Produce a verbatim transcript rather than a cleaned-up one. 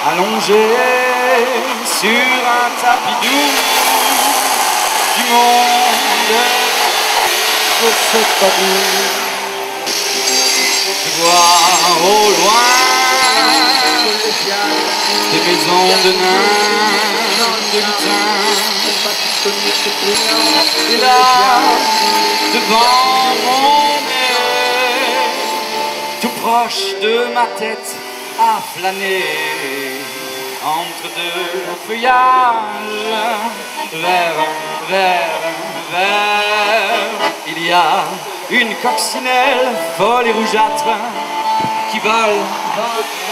allongé sur un tapis doux du monde, je sais pas d'où. Je vois au loin des maisons de nains, de lutins, et là, devant mon nez, tout proche de ma tête, à flâner entre deux feuillages, vert, vert, vert. Il y a une coccinelle folle et rougeâtre qui vole